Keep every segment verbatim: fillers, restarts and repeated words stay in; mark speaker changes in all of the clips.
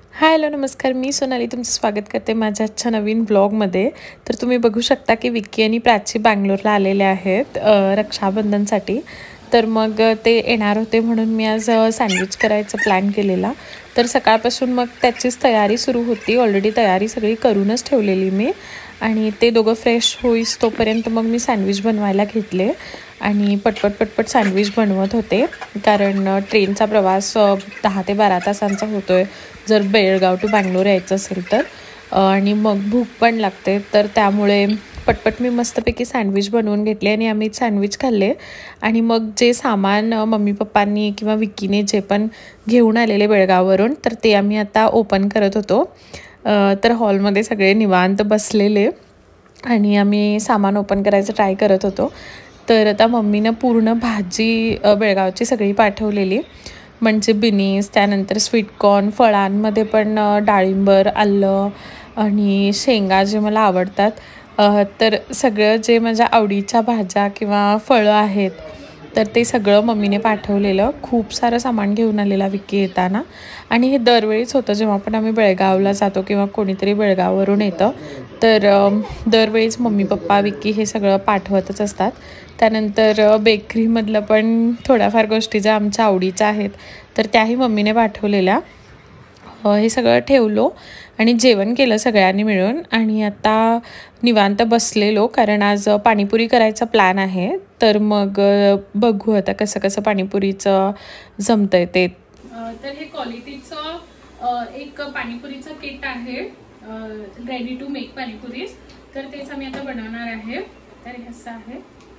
Speaker 1: Hi hello नमस्कार, मी सोनाली तुमचं स्वागत करते माझ्या आजच्या नवीन ब्लॉगमध्ये. तर तुम्ही बघू शकता की विक्की आणि प्राची बंगलोरला आलेले आहेत रक्षाबंधनसाठी. तर मग ते येणार होते म्हणून मी आज सँडविच करायचं प्लॅन केलेला. तर सकाळपासून मग त्याचीच तयारी सुरू होती. ऑलरेडी तयारी सगळी करूनच ठेवलेली मी. आणि ते दोघं फ्रेश होईस तोपर्यंत मग मी सँडविच बनवायला घेतले आणि पटपट पटपट सँडविच बनवत होते. कारण ट्रेनचा प्रवास दहा ते बारा तासांचा होतो आहे जर बेळगाव टू बंगलोर यायचं असेल तर. आणि मग भूक पण लागते, तर त्यामुळे पटपट मी मस्तपैकी सँडविच बनवून घेतले आणि आम्ही सँडविच खाल्ले. आणि मग जे सामान मम्मी पप्पांनी किंवा विक्कीने जे पण घेऊन आलेले बेळगाववरून, तर ते आम्ही आता ओपन करत होतो. तर हॉलमध्ये सगळे निवांत बसलेले आणि आम्ही सामान ओपन करायचं ट्राय करत होतो. तर आता मम्मीनं पूर्ण भाजी बेळगावची सगळी पाठवलेली, म्हणजे बिनीस, त्यानंतर स्वीटकॉर्न, फळांमध्ये पण डाळिंबर, आलं आणि शेंगा जे मला आवडतात. तर सगळं जे माझ्या आवडीच्या भाज्या किंवा फळं आहेत तर ते सगळं मम्मीने पाठवलेलं. खूप सारं सामान घेऊन आलेला विक्की येताना. आणि हे दरवेळीच होतं जेव्हा पण आम्ही बेळगावला जातो किंवा कोणीतरी बेळगाववरून येतं, तर दरवेळीच मम्मी पप्पा विक्की हे सगळं पाठवतच असतात. त्यानंतर बेकरीमधलं पण थोड्याफार गोष्टी ज्या आमच्या आवडीच्या आहेत तर त्याही मम्मीने पाठवलेल्या. हे सगळं ठेवलो आणि जेवण केलं सगळ्यांनी मिळून. आणि आता निवांत बसलेलो कारण आज पाणीपुरी करायचा प्लॅन आहे. तर मग बघू आता कसं कसं पाणीपुरीचं जमतं आहे ते. तर हे क्वालिटीचं एक पाणीपुरीचं किट आहे, रेडी टू मेक पाणीपुरी. तर तेच आम्ही आता बनवणार आहे. तर हे असं आहे.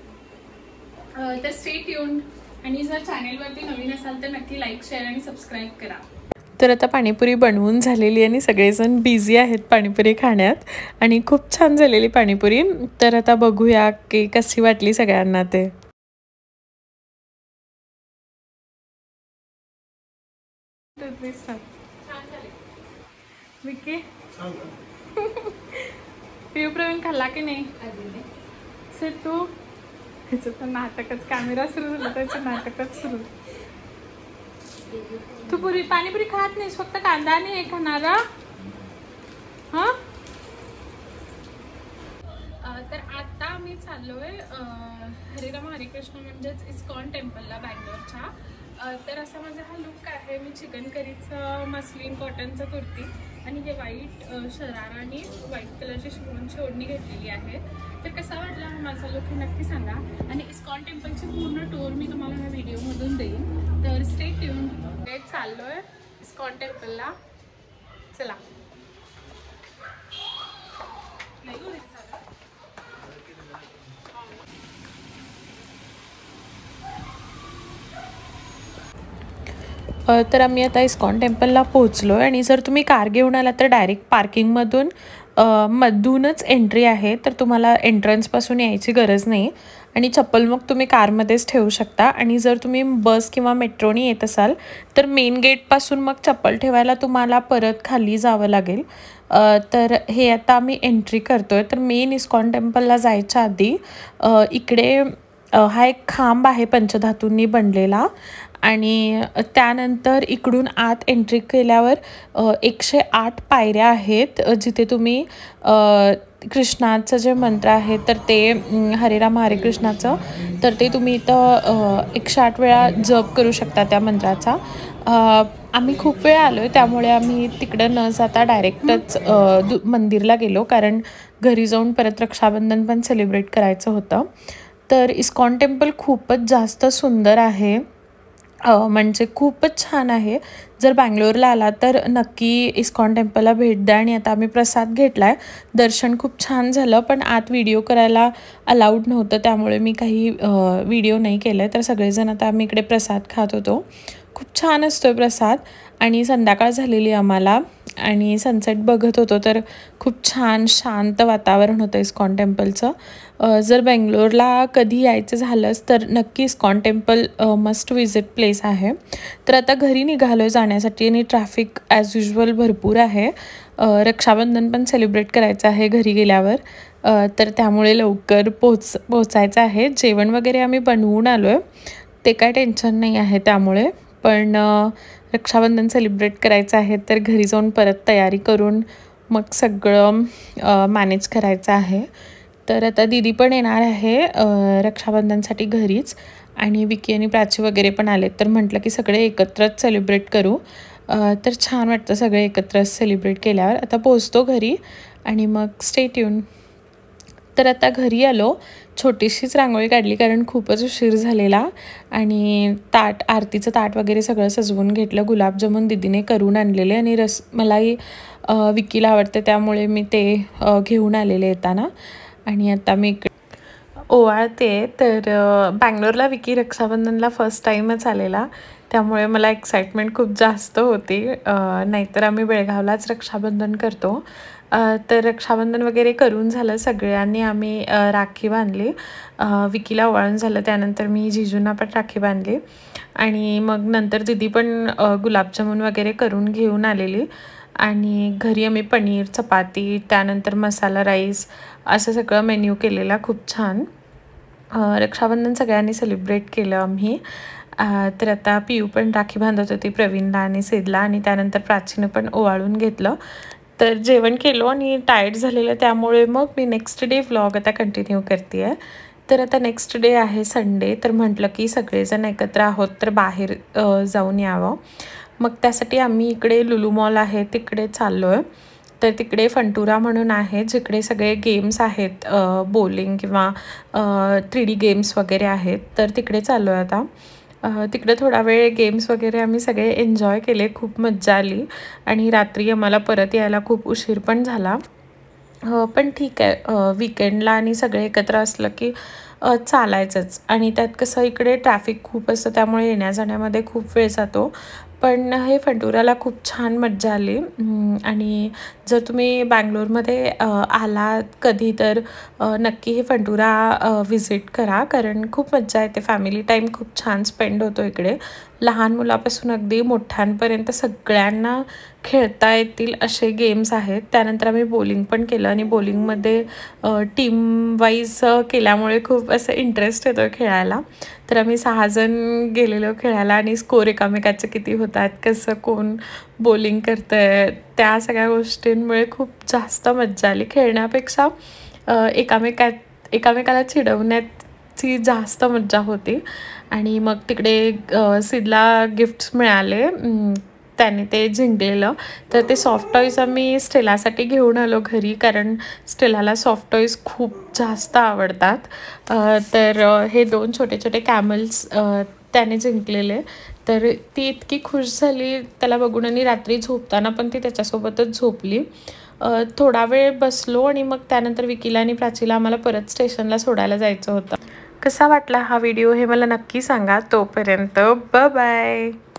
Speaker 1: तर स्टे ट्यून्ड. आणि जर चॅनेलवरती नवीन असाल तर नक्की लाईक, शेअर आणि सबस्क्राईब करा. तर आता पाणीपुरी बनवून झालेली आणि सगळेजण बिझी आहेत पाणीपुरी खाण्यात. आणि खूप छान झालेली पाणीपुरी. तर आता बघूया की कशी वाटली सगळ्यांना ते. विक्की पिऊ प्रवीण खाल्ला की नाही? से तू ह्याचं तर नाटकच, कॅमेरा सुरू झाला त्याचं नाटकच सुरू. तू पुरी पाणीपुरी खात नाहीस, फक्त कांदा आणि हे खाणार. हा तर आता आम्ही चाललोय हरिराम हरे कृष्ण म्हणजेच इस्कॉन टेम्पलला बंगलोरच्या. तर असा माझा हा लुक आहे. मी चिकन करीचं मस्लिन कॉटनचं कुर्ती आणि हे व्हाईट शरारा आणि व्हाईट कलरची शिवणची ओढणी घेतलेली आहे. तर कसा वाटला हा माझा लुक हे नक्की सांगा. आणि इस्कॉन टेम्पलची पूर्ण टूर मी तुम्हाला ह्या व्हिडिओमधून देईन. तर स्टे ट्यून. चाललोय इस्कॉन टेम्पलला. चला. तर आम्ही आता इस्कॉन टेम्पलला पोहोचलो आहे. आणि जर तुम्ही कार घेऊन आला तर डायरेक्ट पार्किंगमधून मधूनच एंट्री आहे. तर तुम्हाला एंट्रन्सपासून यायची गरज नाही. आणि चप्पल मग तुम्ही कारमध्येच ठेवू शकता. आणि जर तुम्ही बस किंवा मेट्रोने येत असाल तर मेन गेटपासून मग चप्पल ठेवायला तुम्हाला परत खाली जावं लागेल. तर हे आता आम्ही एंट्री करतो आहे. तर मेन इस्कॉन टेम्पलला जायच्या आधी इकडे हा एक खांब आहे पंचधातूंनी बनलेला. आणि त्यानंतर इकडून आत एंट्री केल्यावर एकशे आठ पायऱ्या आहेत जिथे तुम्ही कृष्णाचं जे मंत्र आहे तर ते हरिराम हरे कृष्णाचं, तर ते तुम्ही इथं एकशे आठ वेळा जप करू शकता त्या मंत्राचा. आम्ही खूप वेळ आलो आहे त्यामुळे आम्ही तिकडं न जाता डायरेक्टच दु मंदिरला गेलो, कारण घरी जाऊन परत रक्षाबंधन पण सेलिब्रेट करायचं होतं. तर इस्कॉन टेम्पल खूपच जास्त सुंदर आहे, म्हणजे खूपच छान आहे. जर बंगलोरला आला तर नक्की इस्कॉन टेम्पलला भेट द्या. आणि आता आम्ही प्रसाद घेतला आहे. दर्शन खूप छान झालं, पण आत व्हिडिओ करायला अलाउड नव्हतं त्यामुळे मी काही व्हिडिओ नाही केलं. तर सगळेजण आता आम्ही इकडे प्रसाद खात होतो. खूप छान असतो प्रसाद. आणि संध्याकाळ झालेली आम्हाला आणि सनसेट बघत होतो. तर खूप छान शांत वातावरण होतं इस्कॉन टेम्पलचं. जर बेंगलोरला कधी यायचं झालंच तर नक्की ISKCON temple must visit place आहे. तर आता घरी निघालो आहे जाण्यासाठी आणि ट्रॅफिक ॲज युजल भरपूर आहे. रक्षाबंधन पण सेलिब्रेट करायचं आहे घरी गेल्यावर, तर त्यामुळे लवकर पोच पोचायचं आहे. जेवण वगैरे आम्ही बनवून आलो आहे, ते काय टेन्शन नाही आहे त्यामुळे. पण रक्षाबंधन सेलिब्रेट करायचं आहे तर घरी जाऊन परत तयारी करून मग सगळं मॅनेज करायचं आहे. तर आता दीदी पण येणार आहे रक्षाबंधनसाठी घरीच, आणि विकी आणि प्राची वगैरे पण आले. तर म्हटलं की सगळे एकत्रच सेलिब्रेट करू. तर छान वाटतं सगळे एकत्र सेलिब्रेट केल्यावर. आता पोचतो घरी आणि मग स्टे ट्यून. तर आता घरी आलो, छोटीशीच रांगोळी काढली कारण खूपच उशीर झालेला, आणि ताट आरतीचं ताट वगैरे सगळं सजवून घेतलं. गुलाबजामुन दीदीने करून आणलेले आणि रस मलाही विकीला आवडते त्यामुळे मी ते घेऊन आलेले येताना. आणि आता मी ओवाळते. तर बँगलोरला विकी रक्षाबंधनला फर्स्ट टाईमच आलेला, त्यामुळे मला एक्साइटमेंट खूप जास्त होती. नाहीतर आम्ही बेळगावलाच रक्षाबंधन करतो. तर रक्षाबंधन वगैरे करून झालं, सगळ्यांनी आम्ही राखी बांधली. विकीला ओवाळून झालं त्यानंतर मी जिजूंना पण राखी बांधली, आणि मग नंतर दीदी पण गुलाबजामुन वगैरे करून घेऊन आलेली. आणि घरी आम्ही पनीर, चपाती, त्यानंतर मसाला राईस असं सगळं मेन्यू केलेला खूप छान. रक्षाबंधन सगळ्यांनी सेलिब्रेट केलं आम्ही. तर आता पिऊ पण राखी बांधत होती प्रवीणला आणि सिद्धला, आणि त्यानंतर प्राचीनं पण ओवाळून घेतलं. तर जेवण केलं आणि टायर्ड झालेलं, त्यामुळे मग मी नेक्स्ट डे व्लॉग आता कंटिन्यू करते आहे. तर आता नेक्स्ट डे आहे संडे, तर म्हटलं की सगळेजण एकत्र आहोत तर बाहेर जाऊन यावं. मग त्यासाठी आम्ही इकडे लुलू मॉल आहे तिकडे चाललो आहे. तर तिकडे फंटुरा म्हणून आहे जिकडे सगळे गेम्स आहेत, बॉलिंग किंवा थ्री डी गेम्स वगैरे आहेत. तर तिकडे चाललो आहे आता. तिकडे थोडा वेळ गेम्स वगैरे आम्ही सगळे एन्जॉय केले, खूप मज्जा आली. आणि रात्री आम्हाला परत यायला खूप उशीर पण झाला. पण ठीक आहे, वीकेंडला आणि सगळे एकत्र असलं की चालायचंच. आणि त्यात कसं इकडे ट्रॅफिक खूप असतं त्यामुळे येण्या जाण्यामध्ये खूप वेळ जातो. पण हे फंटुराला खूप छान मज्जा आली. आणि जर तुम्ही बँगलोरमध्ये आलात कधी तर नक्की हे फंटुरा व्हिजिट करा, कारण खूप मज्जा येते. फॅमिली टाईम खूप छान स्पेंड होतो इकडे. लहान मुलापासून अगदी मोठ्यांपर्यंत सगळ्यांना खेळता येतील असे गेम्स आहेत. त्यानंतर आम्ही बॉलिंग पण केलं, आणि बॉलिंगमध्ये टीम वाईज केल्यामुळे खूप असं इंटरेस्ट येतो खेळायला. तर आम्ही सहाजण गेलेलो खेळायला, आणि स्कोर एकामेकाचे किती होतात, कसं कोण बॉलिंग करतं आहे, त्या सगळ्या गोष्टींमुळे खूप जास्त मज्जा आली. खेळण्यापेक्षा एकामेकात एकामेकाला चिडवण्याची जास्त मज्जा होती. आणि मग तिकडे सिद्धला गिफ्ट्स मिळाले, त्याने ते जिंकलेलं. तर ते सॉफ्ट टॉईज आम्ही स्टेलासाठी घेऊन आलो घरी, कारण स्टेलाला सॉफ्ट टॉईज खूप जास्त आवडतात. तर हे दोन छोटे छोटे कॅमल्स त्याने जिंकलेले. तर ती इतकी खुश झाली त्याला बघून, आणि रात्री झोपताना पण ती त्याच्यासोबतच झोपली. थोडा वेळ बसलो, आणि मग त्यानंतर विकीला आणि प्राचीला आम्हाला परत स्टेशनला सोडायला जायचं होतं. कसा वाटला हा व्हिडिओ हे मला नक्की सांगा. तोपर्यंत बाय बाय.